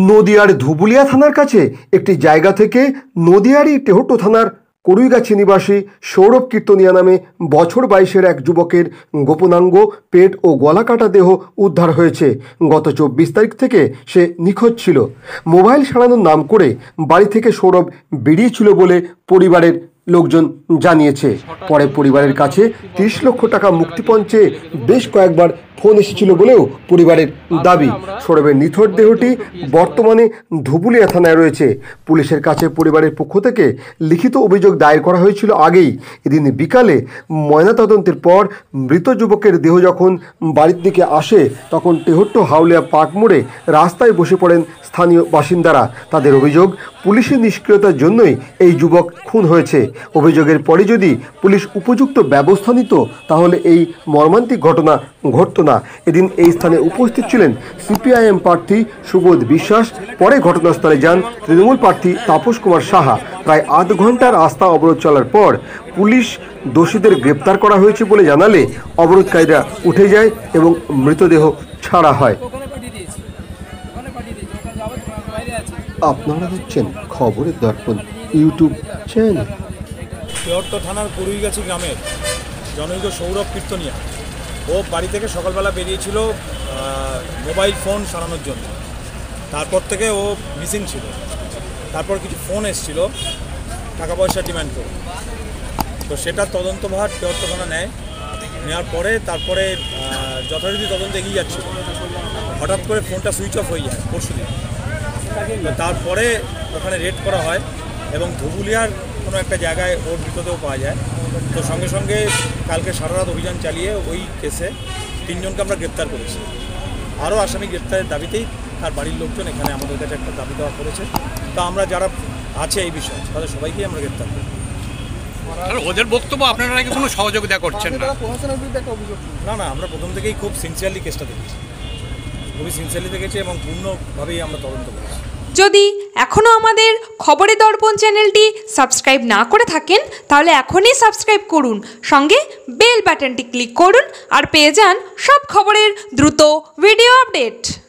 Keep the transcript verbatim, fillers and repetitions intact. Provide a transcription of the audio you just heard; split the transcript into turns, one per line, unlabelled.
নদিয়ার ধুবুলিয়া থানার কাছে একটি জায়গা থেকে নদিয়ারই টেহট্ট থানার কড়ুইগাছি নিবাসী সৌরভ কীর্তনিয়া নামে বছর বাইশের এক যুবকের গোপনাঙ্গ, পেট ও গলা কাটা দেহ উদ্ধার হয়েছে। গত চব্বিশ তারিখ থেকে সে নিখোঁজ ছিল। মোবাইল সারানোর নাম করে বাড়ি থেকে সৌরভ বেরিয়েছিল বলে পরিবারের লোকজন জানিয়েছে। পরে পরিবারের কাছে তিরিশ লক্ষ টাকা মুক্তিপণ চেয়ে বেশ কয়েকবার ফোন এসেছিল বলেও পরিবারের দাবি। সৌরভের নিথর দেহটি বর্তমানে ধুবুলিয়া থানায় রয়েছে। পুলিশের কাছে পরিবারের পক্ষ থেকে লিখিত অভিযোগ দায়ের করা হয়েছিল আগেই। এদিন বিকালে ময়নাতদন্তের পর মৃত যুবকের দেহ যখন বাড়ির দিকে আসে তখন টেহট্ট হাওলিয়া পার্ক মোড়ে রাস্তায় বসে পড়েন স্থানীয় বাসিন্দারা। তাদের অভিযোগ, পুলিশের নিষ্ক্রিয়তার জন্যই এই যুবক খুন হয়েছে। অভিযোগের পরে যদি পুলিশ উপযুক্ত ব্যবস্থা নিত তাহলে এই মর্মান্তিক ঘটনা ঘটত না। এদিন এই স্থানে উপস্থিত ছিলেন সিপিআইএম প্রার্থী সুবোধ বিশ্বাস। পরে ঘটনাস্থলে যান তৃণমূল প্রার্থী তাপস কুমার সাহা। প্রায় আধ ঘন্টার রাস্তা অবরোধ চলার পর পুলিশ দোষীদের গ্রেপ্তার করা হয়েছে বলে জানালে অবরোধকারীরা উঠে যায় এবং মৃতদেহ ছাড়া হয়। আপনারা দেখছেন খবরের দর্পণ ইউটিউব চ্যানেল।
টেহট্ট থানার কড়ুইগাছি গ্রামের জনৈক সৌরভ কীর্তনিয়া ও বাড়ি থেকে সকালবেলা বেরিয়েছিল মোবাইল ফোন সারানোর জন্য। তারপর থেকে ও মিসিং ছিল। তারপর কিছু ফোন এসেছিল টাকা পয়সা ডিমান্ড করে, তো সেটার তদন্তভার টেহট্ট থানা নেয়। নেওয়ার পরে তারপরে যথারীতি তদন্ত এগিয়ে যাচ্ছিল। হঠাৎ করে ফোনটা সুইচ অফ হয়ে যায় পরশু দিন। তারপরে ওখানে রেড করা হয় এবং ধুবুলিয়ার কোনো একটা জায়গায় ওর মৃতদেহ পাওয়া যায়। তো সঙ্গে সঙ্গে কালকে সারা রাত অভিযান চালিয়ে ওই কেসে তিনজনকে আমরা গ্রেপ্তার করেছি। আরও আসামি গ্রেপ্তারের দাবিতেই তার বাড়ির লোকজন এখানে আমাদের কাছে একটা দাবি দেওয়া করেছে। তা আমরা যারা আছে এই বিষয়ে তাদের সবাইকেই আমরা গ্রেপ্তার করি।
ওদের বক্তব্য আপনারা নাকি কোনো সহযোগিতা করছেন না?
না না, আমরা প্রথম থেকেই খুব সিনসিয়ারলি কেসটা দেখেছি, খুবই সিনসিয়ারলি দেখেছি এবং পূর্ণভাবেই আমরা তদন্ত করেছি।
যদি এখনও আমাদের খবরের দর্পণ চ্যানেলটি সাবস্ক্রাইব না করে থাকেন তাহলে এখনই সাবস্ক্রাইব করুন, সঙ্গে বেল বাটনটি ক্লিক করুন আর পেয়ে যান সব খবরের দ্রুত ভিডিও আপডেট।